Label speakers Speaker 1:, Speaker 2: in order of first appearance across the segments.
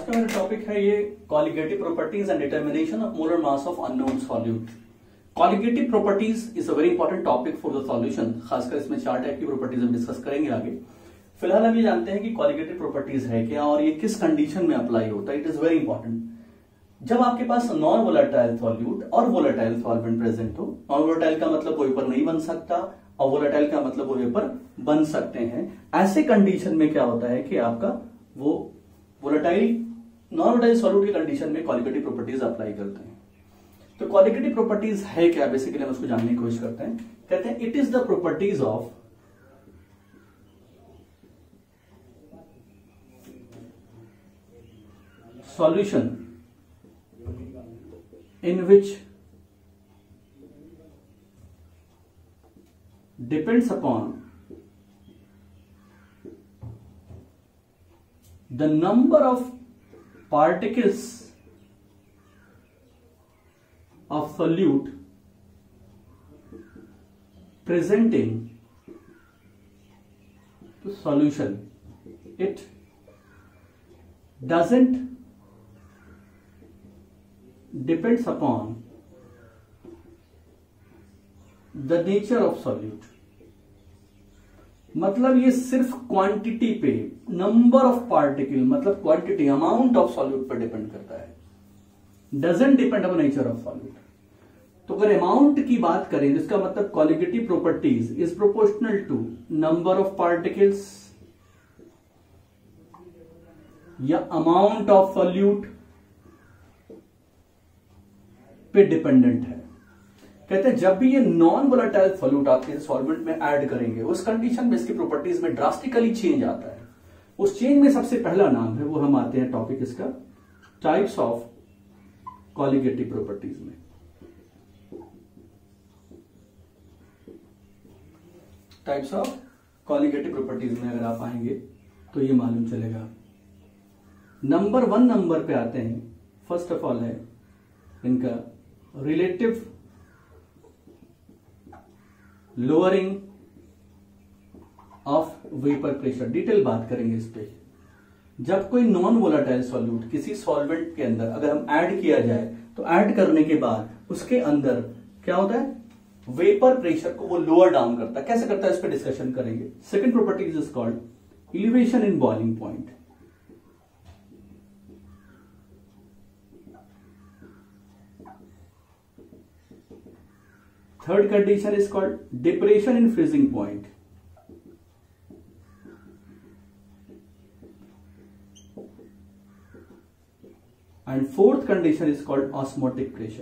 Speaker 1: का मेरा टॉपिक है ये colligative properties and determination of molar mass of unknown solute. Colligative properties is a very important topic for the solution. खासकर इसमें 4 type की properties हम डिस्कस करेंगे आगे। फिलहाल हम ये जानते हैं कि कॉलिगेटिव प्रॉपर्टीज है क्या और ये किस कंडीशन में अप्लाई होता है। It is very important. जब आपके पास नॉन वोलेटाइल सॉल्यूट और वोलेटाइल सॉल्वेंट प्रेजेंट हो। नॉन वोलेटाइल का मतलब वो वेपर नहीं बन सकता और वोलेटाइल का मतलब वो वेपर बन सकते हैं। ऐसे कंडीशन में क्या होता है कि आपका वो वोलेटाइल नॉन वोलेटाइल सॉल्यूट की कंडीशन में कॉलिगेटिव प्रॉपर्टीज अप्लाई करते हैं। तो कॉलिगेटिव प्रॉपर्टीज है क्या, बेसिकली हम उसको जानने की कोशिश करते हैं। कहते हैं it is the properties of solution in which depends upon the number of particles of solute present in the solution. It doesn't depends upon the nature of solute। मतलब ये सिर्फ क्वांटिटी पे, नंबर ऑफ पार्टिकल मतलब quantity amount of solute पर depend करता है। Doesn't depend upon nature of solute. तो अगर अमाउंट की बात करें जिसका मतलब colligative properties is proportional to number of particles या अमाउंट ऑफ सॉल्यूट पे डिपेंडेंट है। कहते हैं जब भी ये नॉन वोलेटाइल सॉल्यूट आपके सॉल्वेंट में ऐड करेंगे उस कंडीशन में इसकी प्रॉपर्टीज में ड्रास्टिकली चेंज आता है। उस चेंज में सबसे पहला नाम है वो हम आते हैं टॉपिक इसका टाइप्स ऑफ कॉलिगेटिव प्रॉपर्टीज में। टाइप्स ऑफ कॉलिगेटिव प्रॉपर्टीज में अगर आप आएंगे तो ये मालूम चलेगा। नंबर 1 नंबर पे आते हैं। फर्स्ट ऑफ ऑल है इनका relative lowering of vapour pressure. Detail बात करेंगे इस पे। जब कोई नॉन वोलेटाइल सॉल्यूट किसी सॉल्वेंट के अंदर अगर हम ऐड किया जाए तो ऐड करने के बाद उसके अंदर क्या होता है, वेपर प्रेशर को वो लोअर डाउन करता है। कैसे करता है इस पे डिस्कशन करेंगे। Second property is called elevation in boiling point. Third condition is called depression in freezing point. And fourth condition is called osmotic pressure.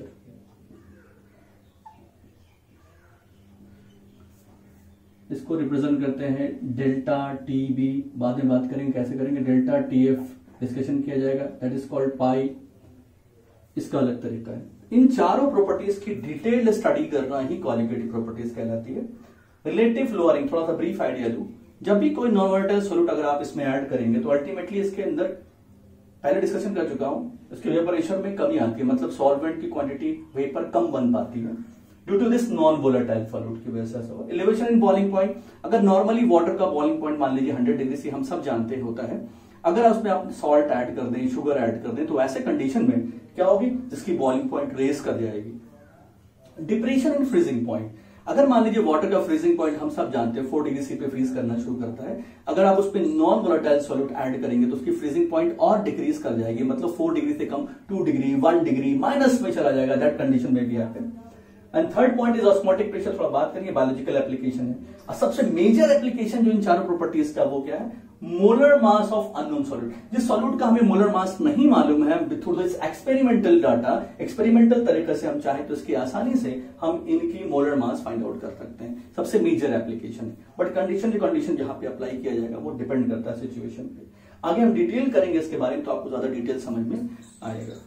Speaker 1: इसको रिप्रेजेंट करते हैं डेल्टा टी बी। बाद में बात करेंगे कैसे करेंगे। डेल्टा टी एफ डिस्कशन किया जाएगा, दैट इज कॉल्ड पाई। इसका अलग तरीका है। इन चारों प्रॉपर्टीज की डिटेल्ड स्टडी करना ही कॉलिगेटिव प्रॉपर्टीज कहलाती है। रिलेटिव लोअरिंग, थोड़ा सा ब्रीफ आइडिया दूं। जब भी कोई नॉन वोलेटाइल सॉल्यूट अगर आप इसमें ऐड करेंगे तो अल्टीमेटली इसके अंदर पहले डिस्कशन कर चुका हूं, इसके वेपरेशन में कमी आती है। मतलब सॉल्वेंट की क्वांटिटी वेपर कम बन पाती है due to this non volatile solute की वजह से। एलिवेशन इन बॉइलिंग पॉइंट, अगर नॉर्मली वाटर का बॉइलिंग पॉइंट मान लीजिए 100 डिग्री से हम सब जानते होता है। अगर उसमें आप सॉल्ट ऐड कर दें, शुगर ऐड कर दें तो ऐसे कंडीशन में क्या होगी, जिसकी बॉइलिंग पॉइंट रेस कर जाएगी। डिप्रेशन इन फ्रीजिंग पॉइंट, अगर मान लीजिए वाटर का फ्रीजिंग पॉइंट हम सब जानते हैं 4 डिग्री सी पे फ्रीज करना शुरू करता है। अगर आप उस पर नॉन वोलेटाइल सॉल्यूट ऐड करेंगे तो उसकी फ्रीजिंग पॉइंट और डिक्रीज कर जाएगी। मतलब 4 डिग्री से कम 2 डिग्री 1 डिग्री माइनस में चला जाएगा। दैट कंडीशन में भी happen. And third point is osmotic pressure. थोड़ा बात करेंगे, बायोलॉजिकल एप्लीकेशन है। और सबसे मेजर एप्लीकेशन जो इन चारों प्रॉपर्टीज का वो क्या है, molar mass of unknown solute. जिस सॉल्यूट का हमें मोलर मास नहीं मालूम है, through this experimental data, experimental तरीके से हम चाहे तो इसकी आसानी से हम इनकी मोलर मास फाइंड आउट कर सकते हैं। सबसे मेजर एप्लीकेशन है। बट कंडीशन जहां पे अप्लाई किया जाएगा वो डिपेंड करता है सिचुएशन पे। आगे हम डिटेल करेंगे इसके बारे में तो आपको ज्यादा डिटेल समझ में आएगा।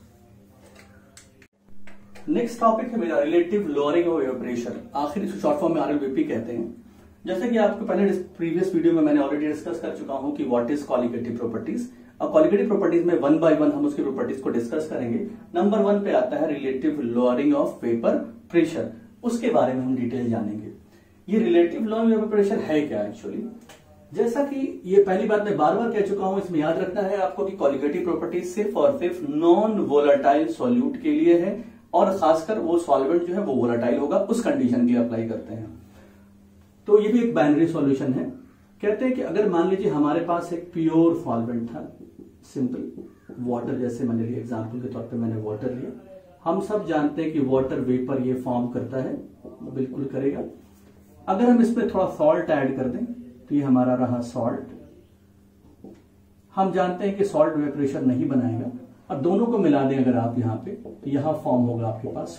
Speaker 1: नेक्स्ट टॉपिक है मेरा relative lowering of vapour pressure. आखिर इसको शॉर्ट फॉर्म में आरएलवीपी कहते हैं। जैसे कि आपको पहले प्रीवियस वीडियो में मैंने ऑलरेडी डिस्कस कर चुका हूं कि व्हाट इज कॉलिगेटिव प्रॉपर्टीज। अब कॉलिगेटिव प्रॉपर्टीज में 1 बाय 1 हम उसकी प्रॉपर्टीज को डिस्कस करेंगे। नंबर 1 पे आता है relative lowering of vapour pressure. उसके बारे में हम डिटेल जानेंगे। ये रिलेटिव लोअरिंग वेपर प्रेशर है क्या एक्चुअली। जैसा कि ये पहली बात मैं बार बार कह चुका हूं, इसमें याद रखना है आपको कि कॉलिगेटिव प्रॉपर्टी सिर्फ और सिर्फ नॉन वोलाटाइल सॉल्यूट के लिए है, और खासकर वो सॉल्वेंट जो है वो वोलाटाइल होगा, उस कंडीशन के लिए अप्लाई करते हैं। तो ये भी एक बाइनरी सॉल्यूशन है। कहते हैं कि अगर मान लीजिए हमारे पास एक प्योर सॉल्वेंट था, सिंपल वाटर, जैसे मैंने लिया एग्जांपल के तौर पे मैंने वाटर लिया, हम सब जानते हैं कि वाटर वेपर ये फॉर्म करता है, बिल्कुल करेगा। अगर हम इसमें थोड़ा सॉल्ट ऐड कर दें तो ये हमारा रहा सॉल्ट। हम जानते हैं कि सॉल्ट वेपरेशन नहीं बनाएगा, अब दोनों को मिला दें अगर आप यहां पे, तो यहां फॉर्म होगा आपके पास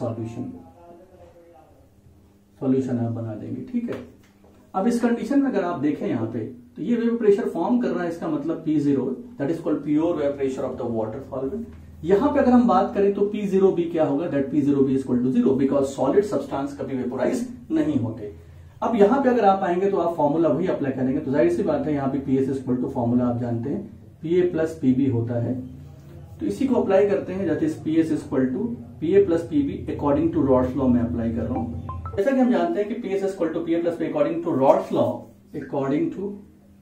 Speaker 1: सॉल्यूशन आप बना देंगे, ठीक है। अब इस कंडीशन में अगर आप देखें यहां पे, तो ये वेपर प्रेशर फॉर्म कर रहा है, इसका मतलब P0 that is called pure vapour pressure of the water solvent. यहां पे अगर हम बात करें तो P0B क्या होगा, that P0B is equal to 0 because solid substance कभी वेपोराइज नहीं होते। अब यहां पे अगर आप आएंगे तो आप फॉर्मूला वही अप्लाई करेंगे, तो जाहिर सी बात है यहाँ पे PS is equal to formula आप जानते हैं PA प्लस PB होता है, तो इसी को अप्लाई करते हैं, that is PS is equal to PA plus PB according to Raoult's law में अप्लाई कर रहा हूं। जैसा कि हम जानते हैं कि PS is equal to PA plus PB according to Raoult's law, according to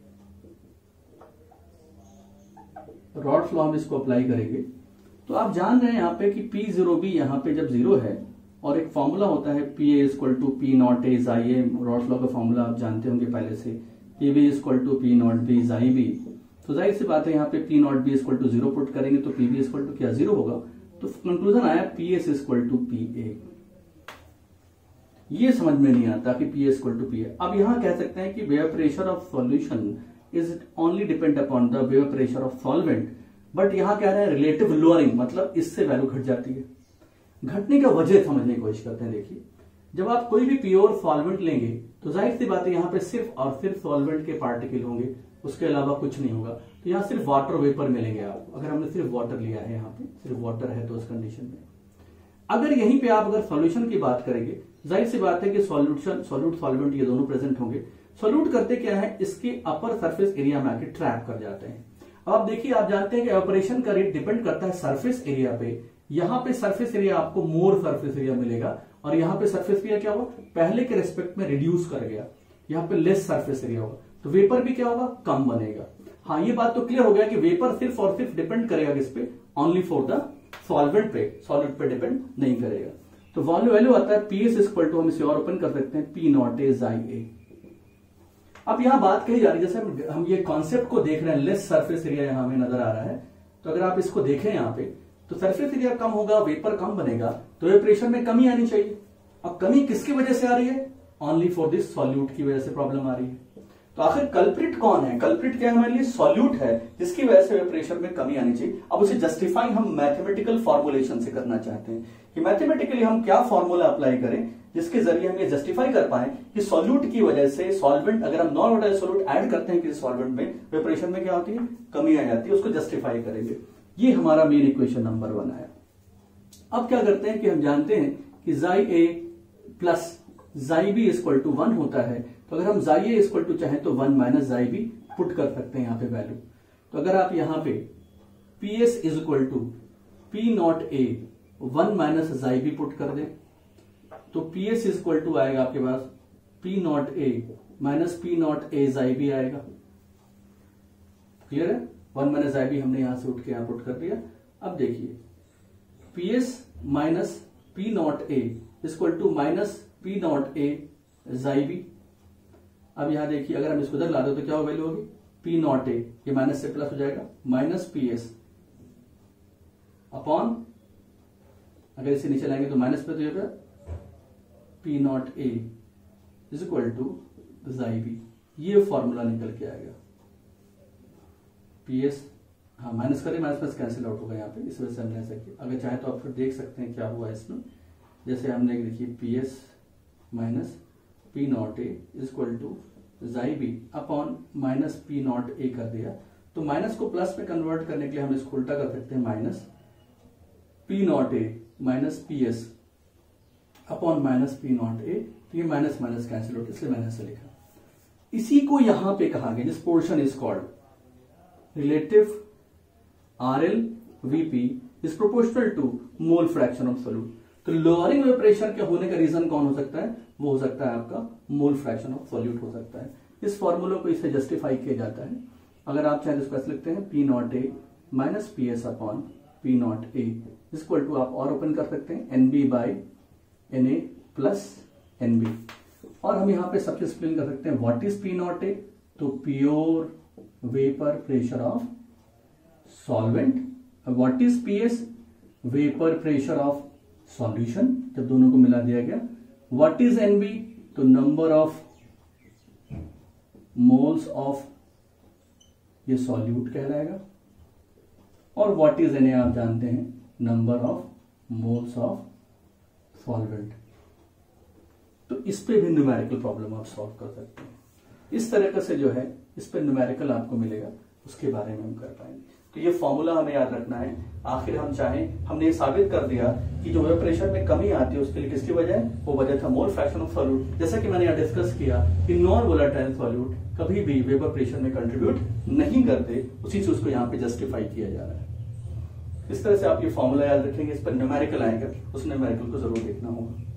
Speaker 1: Raoult's law हम इसको अप्लाई करेंगे। तो आप जान रहे हैं यहाँ पे कि P0B यहाँ पे जब 0 है, और एक फॉर्मूला होता है PA equal to P naught A chi A, Raoult's law का फॉर्मूला आप जानते होंगे पहले से, PB equal to P naught B chi B. तो जाहिर सी बात है यहाँ पे P naught B equal to 0 put करेंगे तो PB इक्वल टू क्या 0 होगा, तो कंक्लूजन आया PS इक्वल टू PA। ये समझ में नहीं आता कि PS इक्वल टू PA। अब यहां कह सकते हैं कि vapour pressure of solution is only depend upon the vapour pressure of solvent, but यहां कह रहे हैं रिलेटिव लोअरिंग, मतलब इससे वैल्यू घट जाती है। घटने का वजह समझने की कोशिश करते हैं। देखिए, जब आप कोई भी प्योर सॉल्वेंट लेंगे तो जाहिर सी बात है यहाँ पे सिर्फ और सिर्फ सॉल्वेंट के पार्टिकल होंगे, उसके अलावा कुछ नहीं होगा, तो यहाँ सिर्फ वाटर वेपर मिलेंगे आपको। अगर हमने सिर्फ वाटर लिया है, यहाँ पे सिर्फ वाटर है, तो उस कंडीशन में अगर यहीं पे आप अगर सॉल्यूशन की बात करेंगे, जाहिर सी बात है कि सॉल्यूट सॉल्वेंट ये दोनों प्रेजेंट होंगे। सॉल्यूट करते क्या है, इसके अपर सरफेस एरिया में आके ट्रैप कर जाते हैं। अब आप देखिए, आप जानते हैं कि ऑपरेशन का रेट डिपेंड करता है सरफेस एरिया पे। यहां पे सरफेस एरिया आपको मोर सरफेस एरिया मिलेगा, और यहां पे सरफेस एरिया क्या होगा, पहले के रेस्पेक्ट में रिड्यूस कर गया, यहाँ पे लेस सरफेस एरिया होगा, तो वेपर भी क्या होगा, कम बनेगा। हाँ, ये बात तो क्लियर हो गया कि वेपर सिर्फ और सिर्फ डिपेंड करेगा किस पे, ओनली फॉर द सॉल्वेंट पे, सॉलिड पे डिपेंड नहीं करेगा। तो वैल्यू आता है PS इक्वल टू, हम इसे और ओपन कर सकते हैं, P नॉट ए जाई ए। अब यहां बात कही जा रही है, जैसे हम ये कॉन्सेप्ट को देख रहे हैं, लेस सरफेस एरिया यहां हमें नजर आ रहा है, तो अगर आप इसको देखें यहाँ पे, तो सरफेस एरिया कम होगा, वेपर कम बनेगा, तो ये प्रेशर में कमी आनी चाहिए। अब कमी किसकी वजह से आ रही है, ओनली फॉर दिस सॉल्यूट की वजह से प्रॉब्लम आ रही है। तो आखिर कल्प्रिट कौन है, कल्प्रिट क्या है, हमारे लिए सॉल्यूट है, जिसकी वजह से प्रेशर में कमी आनी चाहिए। अब उसे जस्टिफाई हम मैथमेटिकल फॉर्मुलेशन से करना चाहते हैं कि मैथमेटिकली हम क्या फॉर्मूला अप्लाई करें जिसके जरिए हम ये जस्टिफाई कर पाए कि सॉल्यूट की वजह से सॉल्वेंट, अगर हम नॉन वोलेटाइल सॉल्यूट ऐड करते हैं किसी सॉल्वेंट में, प्रेशर में क्या होती है, कमी आ जाती है, उसको जस्टिफाई करेंगे। ये हमारा मेन इक्वेशन नंबर 1 आया। अब क्या करते हैं कि हम जानते हैं कि chi A plus chi B equal to 1 होता है, तो अगर हम जाई ए इक्वल टू चाहें तो 1 माइनस जाई बी पुट कर सकते हैं यहाँ पे वैल्यू। तो अगर आप यहाँ पे PS is equal to P naught A 1 minus chi B put कर दें, तो PS इज इक्वल टू आएगा आपके पास P naught A minus P naught A chi B आएगा। क्लियर है, 1 माइनस जाई बी हमने यहां से उठ के यहां पुट कर दिया। अब देखिए, PS minus P naught A equal to minus P naught A chi B. अब यहां देखिए, अगर हम इसको इधर ला दो तो क्या वैल्यू होगी, P नॉट ए, ये माइनस से प्लस हो जाएगा, माइनस PS अपॉन, अगर इसे नीचे लाएंगे तो माइनस पे, तो ये P naught A is equal to chi B. ये फॉर्मूला निकल के आएगा। PS, हाँ माइनस करें, माइनस प्लस कैंसिल आउट होगा यहाँ पे, इस वजह से हमने ऐसा किया। अगर चाहे तो आप फिर देख सकते हैं क्या हुआ इसमें, जैसे हमने देखिए PS minus P naught A equal to chi B upon minus P naught A कर दिया, तो माइनस को प्लस में कन्वर्ट करने के लिए हम इसको उल्टा कर सकते हैं, minus P naught A minus PS upon minus P naught A, तो ये माइनस माइनस कैंसिल आउट, इसलिए मैंने ऐसे लिखा। इसी को यहां पे कहा गया, this portion is called relative RL VP इज proportional to mole fraction of solute. तो लोअरिंग में प्रेशर के होने का रीजन कौन हो सकता है, वो हो सकता है आपका मोल फ्रैक्शन ऑफ सोल्यूट हो सकता है। इस फॉर्मूला को इससे जस्टिफाई किया जाता है। अगर आप चाहें तो इसको ऐसे लिखते हैं P naught A minus P S upon P naught A equal to, आप और ओपन कर सकते हैं, N B by N A plus N B. और हम यहाँ पे सबसे एक्सप्लेन कर सकते हैं what is P naught A, तो pure vapour pressure of solvent. What is P S, vapour pressure of solution, जब दोनों को मिला दिया गया। व्हाट इज एन बी, तो नंबर ऑफ मोल्स ऑफ ये सॉल्यूट कहलाएगा। और व्हाट इज एन ए आप जानते हैं, number of moles of solvent. तो इस पे भी न्यूमेरिकल प्रॉब्लम आप सॉल्व कर सकते हैं। इस तरीके से जो है इस पे न्यूमेरिकल आपको मिलेगा, उसके बारे में हम कर पाएंगे। तो ये फॉर्मूला हमें याद रखना है। आखिर हम चाहें, हमने ये साबित कर दिया कि जो वेपर प्रेशर में कमी आती है उसके लिए किसकी वजह है, वो वजह था मोल फ्रैक्शन ऑफ सॉल्यूट। जैसा कि मैंने यहाँ डिस्कस किया कि नॉन वोलेटाइल सॉल्यूट कभी भी वेपर प्रेशर में कंट्रीब्यूट नहीं करते, उसी चीज को यहाँ पे जस्टिफाई किया जा रहा है। इस तरह से आप ये फॉर्मूला याद रखेंगे, इस पर न्यूमेरिकल आएगा, उस न्यूमेरिकल को जरूर देखना होगा।